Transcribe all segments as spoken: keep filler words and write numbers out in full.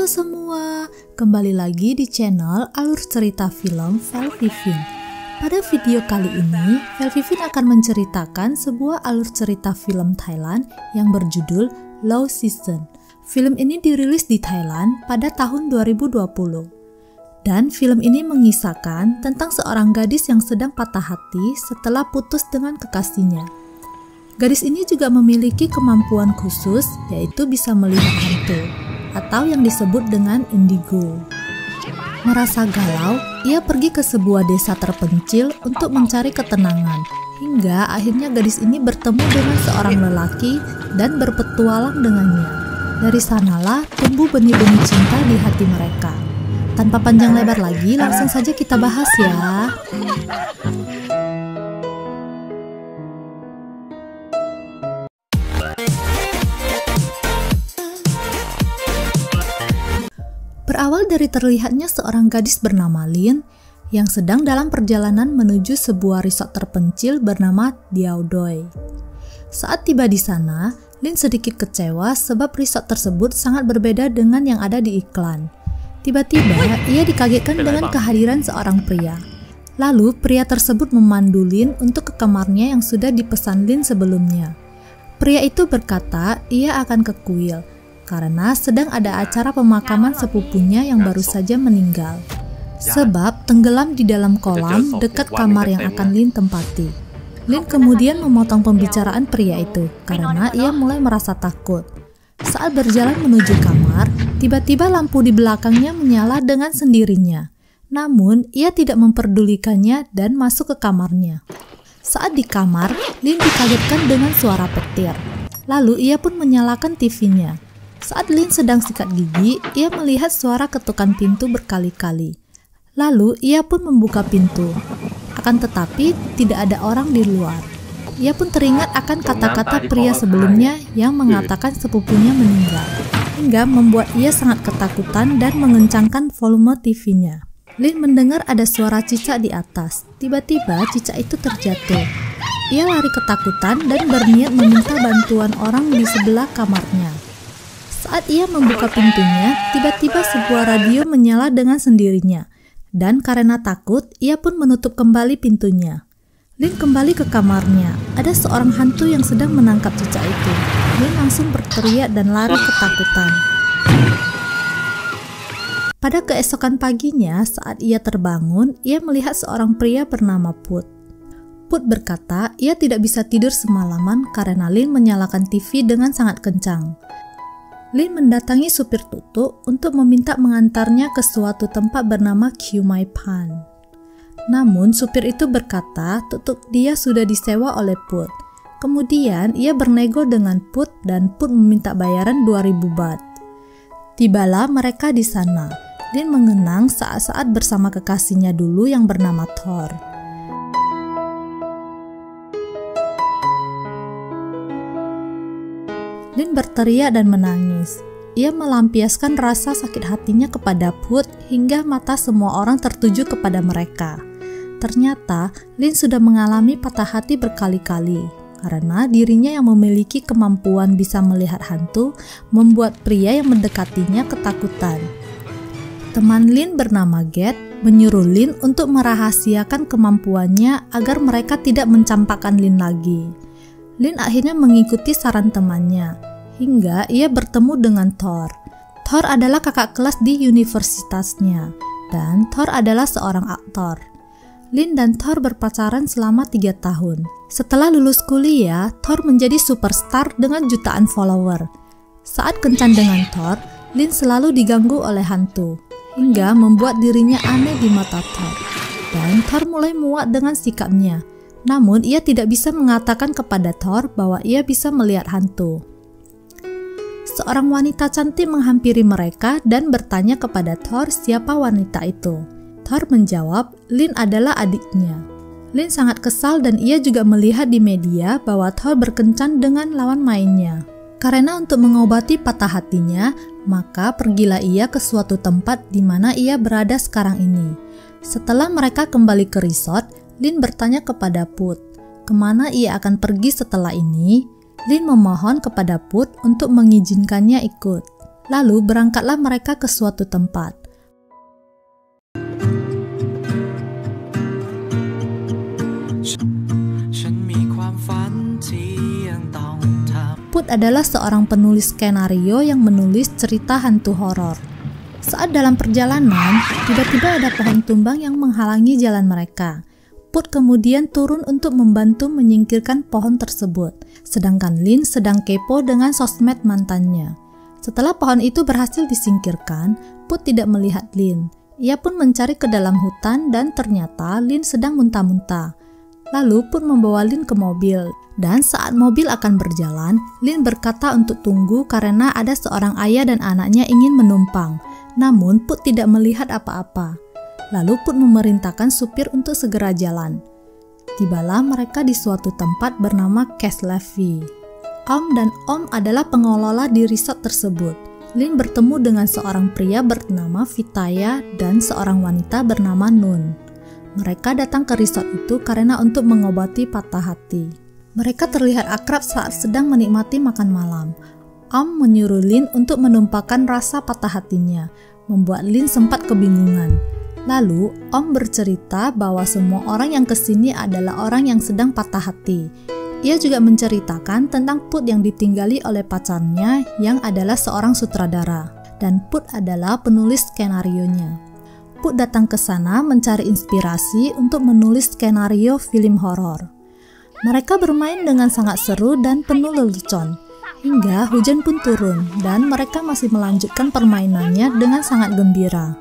Halo semua, kembali lagi di channel Alur Cerita Film Velvivin. Pada video kali ini, Velvivin akan menceritakan sebuah alur cerita film Thailand yang berjudul Low Season. Film ini dirilis di Thailand pada tahun dua ribu dua puluh. Dan film ini mengisahkan tentang seorang gadis yang sedang patah hati setelah putus dengan kekasihnya. Gadis ini juga memiliki kemampuan khusus, yaitu bisa melihat hantu, atau yang disebut dengan indigo. Merasa galau, ia pergi ke sebuah desa terpencil untuk mencari ketenangan, hingga akhirnya gadis ini bertemu dengan seorang lelaki dan berpetualang dengannya. Dari sanalah tumbuh benih-benih cinta di hati mereka. Tanpa panjang lebar lagi, langsung saja kita bahas ya. Berawal dari terlihatnya seorang gadis bernama Lin yang sedang dalam perjalanan menuju sebuah resort terpencil bernama Diao Doi. Saat tiba di sana, Lin sedikit kecewa sebab resort tersebut sangat berbeda dengan yang ada di iklan. Tiba-tiba, ia dikagetkan dengan kehadiran seorang pria. Lalu, pria tersebut memandu Lin untuk ke kamarnya yang sudah dipesan Lin sebelumnya. Pria itu berkata ia akan ke kuil, karena sedang ada acara pemakaman sepupunya yang baru saja meninggal. Sebab tenggelam di dalam kolam dekat kamar yang akan Lin tempati. Lin kemudian memotong pembicaraan pria itu, karena ia mulai merasa takut. Saat berjalan menuju kamar, tiba-tiba lampu di belakangnya menyala dengan sendirinya. Namun, ia tidak memperdulikannya dan masuk ke kamarnya. Saat di kamar, Lin dikagetkan dengan suara petir. Lalu, ia pun menyalakan T V-nya. Saat Lin sedang sikat gigi, ia melihat suara ketukan pintu berkali-kali. Lalu, ia pun membuka pintu. Akan tetapi, tidak ada orang di luar. Ia pun teringat akan kata-kata pria sebelumnya yang mengatakan sepupunya meninggal, hingga membuat ia sangat ketakutan dan mengencangkan volume T V-nya. Lin mendengar ada suara cicak di atas. Tiba-tiba cicak itu terjatuh. Ia lari ketakutan dan berniat meminta bantuan orang di sebelah kamarnya. Saat ia membuka pintunya, tiba-tiba sebuah radio menyala dengan sendirinya. Dan karena takut, ia pun menutup kembali pintunya. Lin kembali ke kamarnya. Ada seorang hantu yang sedang menangkap cicak itu. Lin langsung berteriak dan lari ketakutan. Pada keesokan paginya, saat ia terbangun, ia melihat seorang pria bernama Put. Put berkata, ia tidak bisa tidur semalaman karena Lin menyalakan T V dengan sangat kencang. Lin mendatangi supir Tutu untuk meminta mengantarnya ke suatu tempat bernama Kyumai Pan. Namun supir itu berkata Tutu dia sudah disewa oleh Put. Kemudian ia bernego dengan Put dan Put meminta bayaran dua ribu baht. Tibalah mereka di sana. Lin mengenang saat-saat bersama kekasihnya dulu yang bernama Thor. Lin berteriak dan menangis. Ia melampiaskan rasa sakit hatinya kepada Put hingga mata semua orang tertuju kepada mereka. Ternyata, Lin sudah mengalami patah hati berkali-kali karena dirinya yang memiliki kemampuan bisa melihat hantu membuat pria yang mendekatinya ketakutan. Teman Lin bernama Get menyuruh Lin untuk merahasiakan kemampuannya agar mereka tidak mencampakkan Lin lagi. Lin akhirnya mengikuti saran temannya, hingga ia bertemu dengan Thor. Thor adalah kakak kelas di universitasnya, dan Thor adalah seorang aktor. Lin dan Thor berpacaran selama tiga tahun. Setelah lulus kuliah, Thor menjadi superstar dengan jutaan follower. Saat kencan dengan Thor, Lin selalu diganggu oleh hantu, hingga membuat dirinya aneh di mata Thor. Dan Thor mulai muak dengan sikapnya. Namun, ia tidak bisa mengatakan kepada Thor bahwa ia bisa melihat hantu. Seorang wanita cantik menghampiri mereka dan bertanya kepada Thor siapa wanita itu. Thor menjawab, Lin adalah adiknya. Lin sangat kesal dan ia juga melihat di media bahwa Thor berkencan dengan lawan mainnya. Karena untuk mengobati patah hatinya, maka pergilah ia ke suatu tempat di mana ia berada sekarang ini. Setelah mereka kembali ke resort, Lin bertanya kepada Put, kemana ia akan pergi setelah ini? Lin memohon kepada Put untuk mengizinkannya ikut. Lalu berangkatlah mereka ke suatu tempat. Put adalah seorang penulis skenario yang menulis cerita hantu horor. Saat dalam perjalanan, tiba-tiba ada pohon tumbang yang menghalangi jalan mereka. Put kemudian turun untuk membantu menyingkirkan pohon tersebut, sedangkan Lin sedang kepo dengan sosmed mantannya. Setelah pohon itu berhasil disingkirkan, Put tidak melihat Lin. Ia pun mencari ke dalam hutan dan ternyata Lin sedang muntah-muntah. Lalu Put membawa Lin ke mobil, dan saat mobil akan berjalan, Lin berkata untuk tunggu karena ada seorang ayah dan anaknya ingin menumpang. Namun Put tidak melihat apa-apa. Lalu Put memerintahkan supir untuk segera jalan. Tibalah mereka di suatu tempat bernama Castle Levy. Om dan Om adalah pengelola di resort tersebut. Lin bertemu dengan seorang pria bernama Vitaya dan seorang wanita bernama Nun. Mereka datang ke resort itu karena untuk mengobati patah hati. Mereka terlihat akrab saat sedang menikmati makan malam. Om menyuruh Lin untuk menumpahkan rasa patah hatinya, membuat Lin sempat kebingungan. Lalu, Om bercerita bahwa semua orang yang kesini adalah orang yang sedang patah hati. Ia juga menceritakan tentang Put yang ditinggali oleh pacarnya yang adalah seorang sutradara, dan Put adalah penulis skenarionya. Put datang ke sana mencari inspirasi untuk menulis skenario film horor. Mereka bermain dengan sangat seru dan penuh lelucon, hingga hujan pun turun dan mereka masih melanjutkan permainannya dengan sangat gembira.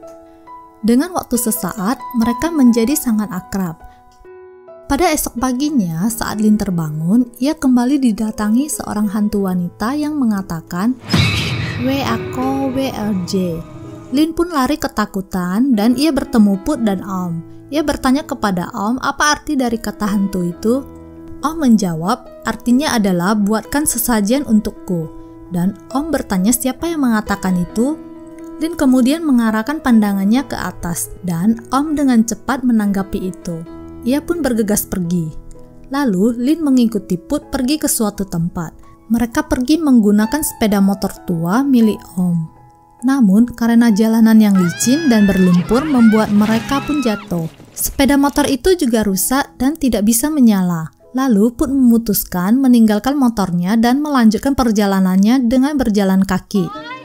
Dengan waktu sesaat, mereka menjadi sangat akrab. Pada esok paginya, saat Lin terbangun, ia kembali didatangi seorang hantu wanita yang mengatakan, "We ako W L J." Lin pun lari ketakutan dan ia bertemu Put dan Om. Ia bertanya kepada Om apa arti dari kata hantu itu. Om menjawab, artinya adalah buatkan sesajen untukku. Dan Om bertanya siapa yang mengatakan itu. Lin kemudian mengarahkan pandangannya ke atas dan Om dengan cepat menanggapi itu. Ia pun bergegas pergi. Lalu Lin mengikuti Put pergi ke suatu tempat. Mereka pergi menggunakan sepeda motor tua milik Om. Namun karena jalanan yang licin dan berlumpur membuat mereka pun jatuh. Sepeda motor itu juga rusak dan tidak bisa menyala. Lalu Put memutuskan meninggalkan motornya dan melanjutkan perjalanannya dengan berjalan kaki.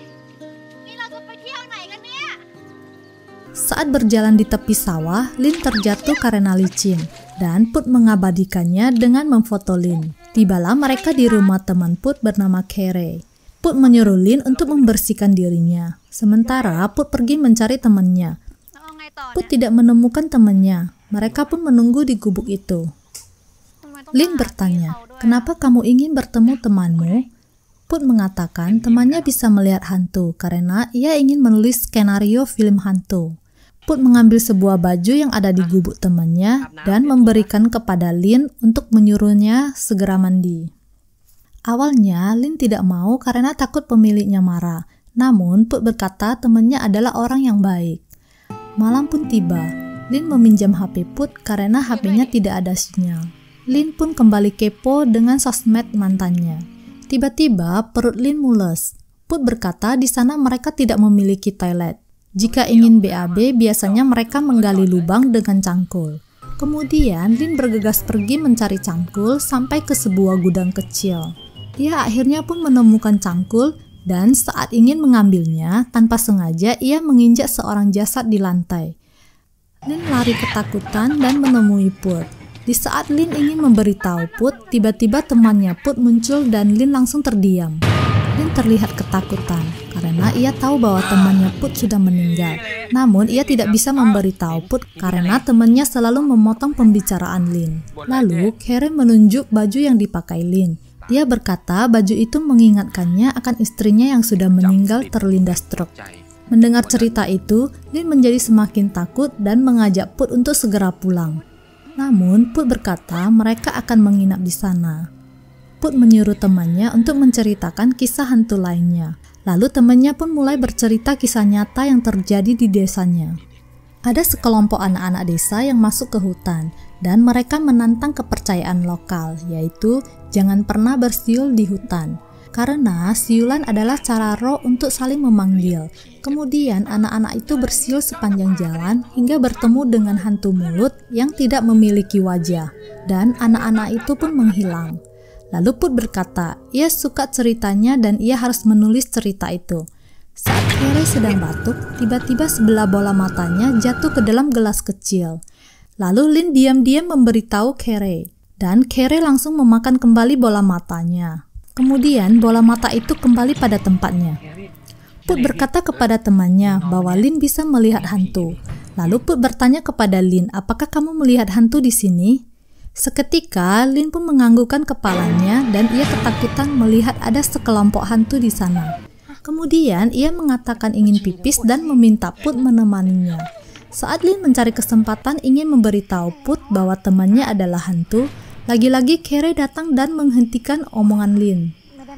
Saat berjalan di tepi sawah, Lin terjatuh karena licin dan Put mengabadikannya dengan memfoto Lin. Tibalah mereka di rumah teman Put bernama Kere. Put menyuruh Lin untuk membersihkan dirinya. Sementara Put pergi mencari temannya. Put tidak menemukan temannya. Mereka pun menunggu di gubuk itu. Lin bertanya, "Kenapa kamu ingin bertemu temanmu?" Put mengatakan temannya bisa melihat hantu karena ia ingin menulis skenario film hantu. Put mengambil sebuah baju yang ada di gubuk temannya dan memberikan kepada Lin untuk menyuruhnya segera mandi. Awalnya, Lin tidak mau karena takut pemiliknya marah. Namun, Put berkata temannya adalah orang yang baik. Malam pun tiba. Lin meminjam H P Put karena H P-nya tidak ada sinyal. Lin pun kembali kepo dengan sosmed mantannya. Tiba-tiba, perut Lin mules. Put berkata di sana mereka tidak memiliki toilet. Jika ingin B A B, biasanya mereka menggali lubang dengan cangkul. Kemudian, Lin bergegas pergi mencari cangkul sampai ke sebuah gudang kecil. Ia akhirnya pun menemukan cangkul dan saat ingin mengambilnya, tanpa sengaja ia menginjak seorang jasad di lantai. Lin lari ketakutan dan menemui Put. Di saat Lin ingin memberitahu Put, tiba-tiba temannya Put muncul dan Lin langsung terdiam. Lin terlihat ketakutan karena ia tahu bahwa temannya Put sudah meninggal. Namun ia tidak bisa memberitahu Put karena temannya selalu memotong pembicaraan Lin. Lalu Kere menunjuk baju yang dipakai Lin. Dia berkata baju itu mengingatkannya akan istrinya yang sudah meninggal terlindas truk. Mendengar cerita itu, Lin menjadi semakin takut dan mengajak Put untuk segera pulang. Namun Put berkata mereka akan menginap di sana. Put menyuruh temannya untuk menceritakan kisah hantu lainnya. Lalu temannya pun mulai bercerita kisah nyata yang terjadi di desanya. Ada sekelompok anak-anak desa yang masuk ke hutan dan mereka menantang kepercayaan lokal, yaitu jangan pernah bersiul di hutan. Karena siulan adalah cara roh untuk saling memanggil. Kemudian anak-anak itu bersiul sepanjang jalan hingga bertemu dengan hantu mulut yang tidak memiliki wajah. Dan anak-anak itu pun menghilang. Lalu Put berkata, ia suka ceritanya dan ia harus menulis cerita itu. Saat Carey sedang batuk, tiba-tiba sebelah bola matanya jatuh ke dalam gelas kecil. Lalu Lynn diam-diam memberitahu Carey. Dan Carey langsung memakan kembali bola matanya. Kemudian bola mata itu kembali pada tempatnya. Put berkata kepada temannya bahwa Lynn bisa melihat hantu. Lalu Put bertanya kepada Lynn, apakah kamu melihat hantu di sini? Seketika Lynn pun menganggukkan kepalanya dan ia ketakutan melihat ada sekelompok hantu di sana. Kemudian ia mengatakan ingin pipis dan meminta Put menemaninya. Saat Lynn mencari kesempatan ingin memberitahu Put bahwa temannya adalah hantu, lagi-lagi Carey datang dan menghentikan omongan Lynn.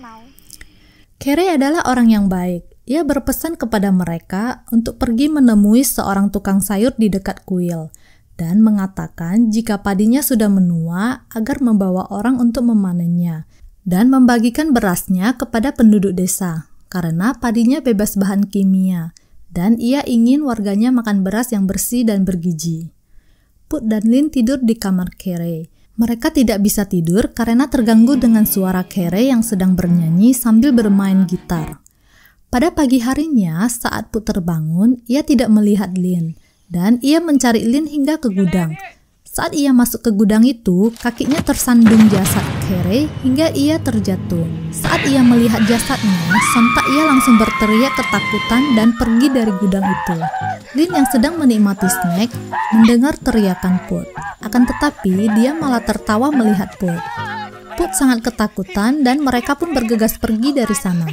Carey adalah orang yang baik. Ia berpesan kepada mereka untuk pergi menemui seorang tukang sayur di dekat kuil dan mengatakan jika padinya sudah menua agar membawa orang untuk memanennya dan membagikan berasnya kepada penduduk desa karena padinya bebas bahan kimia dan ia ingin warganya makan beras yang bersih dan bergizi. Put dan Lynn tidur di kamar Carey. Mereka tidak bisa tidur karena terganggu dengan suara Carey yang sedang bernyanyi sambil bermain gitar. Pada pagi harinya, saat Put terbangun, ia tidak melihat Lynn, dan ia mencari Lynn hingga ke gudang. Saat ia masuk ke gudang itu, kakinya tersandung jasad Carey hingga ia terjatuh. Saat ia melihat jasadnya, sontak ia langsung berteriak ketakutan dan pergi dari gudang itu. Lynn yang sedang menikmati snack mendengar teriakan Put. Akan tetapi, dia malah tertawa melihat Put. Put sangat ketakutan dan mereka pun bergegas pergi dari sana.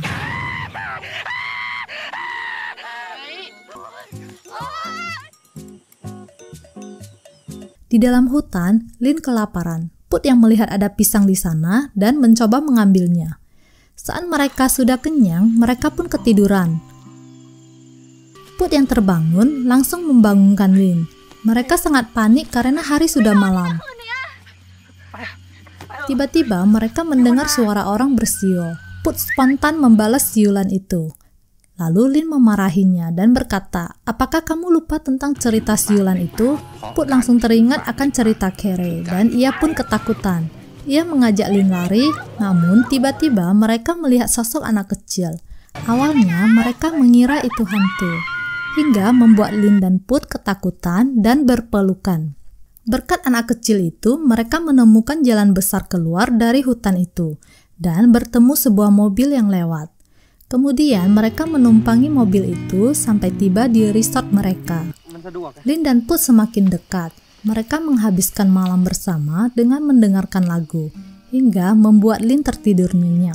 Di dalam hutan, Lynn kelaparan. Put yang melihat ada pisang di sana dan mencoba mengambilnya. Saat mereka sudah kenyang, mereka pun ketiduran. Put yang terbangun langsung membangunkan Lynn. Mereka sangat panik karena hari sudah malam. Tiba-tiba mereka mendengar suara orang bersiul. Put spontan membalas siulan itu. Lalu Lynn memarahinya dan berkata, apakah kamu lupa tentang cerita siulan itu? Put langsung teringat akan cerita Carey dan ia pun ketakutan. Ia mengajak Lynn lari, namun tiba-tiba mereka melihat sosok anak kecil. Awalnya mereka mengira itu hantu, hingga membuat Lynn dan Put ketakutan dan berpelukan. Berkat anak kecil itu, mereka menemukan jalan besar keluar dari hutan itu dan bertemu sebuah mobil yang lewat. Kemudian mereka menumpangi mobil itu sampai tiba di resort mereka. Lynn dan Put semakin dekat. Mereka menghabiskan malam bersama dengan mendengarkan lagu, hingga membuat Lynn tertidur nyenyak.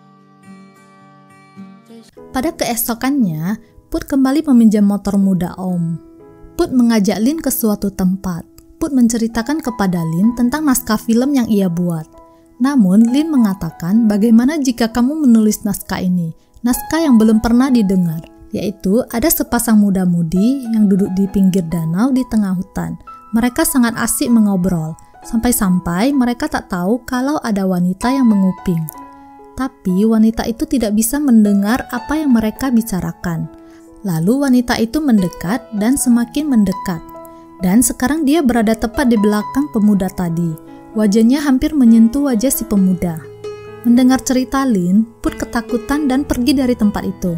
Pada keesokannya, Put kembali meminjam motor muda Om. Put mengajak Lynn ke suatu tempat. Put menceritakan kepada Lynn tentang naskah film yang ia buat. Namun, Lynn mengatakan bagaimana jika kamu menulis naskah ini? Naskah yang belum pernah didengar, yaitu ada sepasang muda-mudi yang duduk di pinggir danau di tengah hutan. Mereka sangat asik mengobrol, sampai-sampai mereka tak tahu kalau ada wanita yang menguping. Tapi wanita itu tidak bisa mendengar apa yang mereka bicarakan. Lalu wanita itu mendekat dan semakin mendekat. Dan sekarang dia berada tepat di belakang pemuda tadi. Wajahnya hampir menyentuh wajah si pemuda. Mendengar cerita Lynn, Put ketakutan dan pergi dari tempat itu.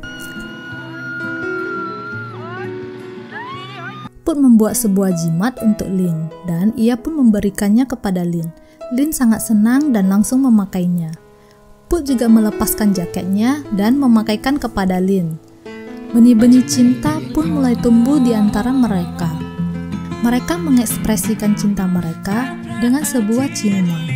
Put membuat sebuah jimat untuk Lynn dan ia pun memberikannya kepada Lynn. Lynn sangat senang dan langsung memakainya. Put juga melepaskan jaketnya dan memakaikan kepada Lynn. Benih-benih cinta pun mulai tumbuh di antara mereka. Mereka mengekspresikan cinta mereka dengan sebuah ciuman.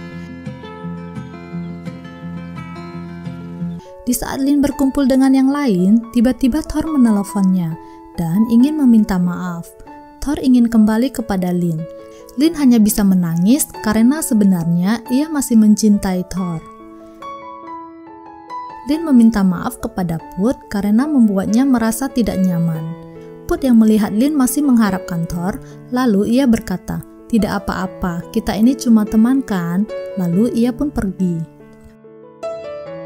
Di saat Lynn berkumpul dengan yang lain, tiba-tiba Thor meneleponnya dan ingin meminta maaf. Thor ingin kembali kepada Lynn. Lynn hanya bisa menangis karena sebenarnya ia masih mencintai Thor. Lynn meminta maaf kepada Put karena membuatnya merasa tidak nyaman. Put yang melihat Lynn masih mengharapkan Thor, lalu ia berkata, tidak apa-apa, kita ini cuma teman kan? Lalu ia pun pergi.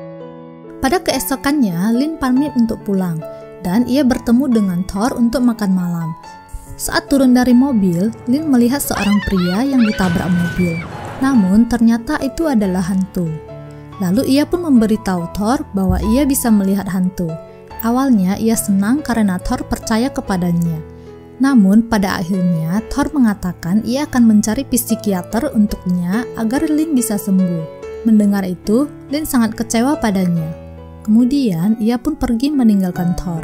Pada keesokannya, Lin pamit untuk pulang, dan ia bertemu dengan Thor untuk makan malam. Saat turun dari mobil, Lin melihat seorang pria yang ditabrak mobil. Namun, ternyata itu adalah hantu. Lalu ia pun memberitahu Thor bahwa ia bisa melihat hantu. Awalnya ia senang karena Thor percaya kepadanya. Namun pada akhirnya Thor mengatakan ia akan mencari psikiater untuknya agar Lin bisa sembuh. Mendengar itu, Lin sangat kecewa padanya. Kemudian ia pun pergi meninggalkan Thor.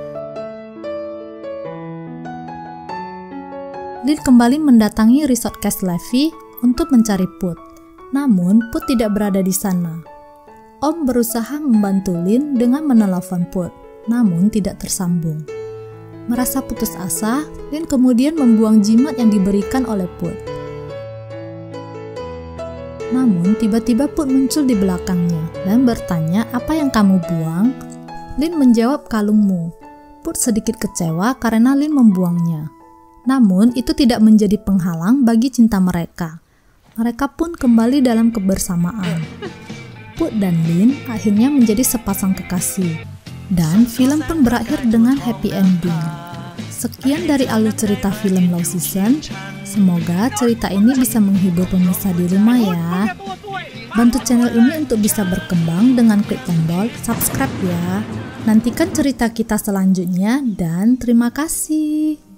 Lin kembali mendatangi resort Castlevy untuk mencari Put. Namun Put tidak berada di sana. Om berusaha membantu Lin dengan menelepon Put, namun tidak tersambung. Merasa putus asa, Lin kemudian membuang jimat yang diberikan oleh Put. Namun tiba-tiba Put muncul di belakangnya dan bertanya, "Apa yang kamu buang?" Lin menjawab, "Kalungmu." Put sedikit kecewa karena Lin membuangnya. Namun itu tidak menjadi penghalang bagi cinta mereka. Mereka pun kembali dalam kebersamaan. Put dan Lin akhirnya menjadi sepasang kekasih. Dan film pun berakhir dengan happy ending. Sekian dari alur cerita film Low Season. Semoga cerita ini bisa menghibur pemirsa di rumah ya. Bantu channel ini untuk bisa berkembang dengan klik tombol subscribe ya. Nantikan cerita kita selanjutnya dan terima kasih.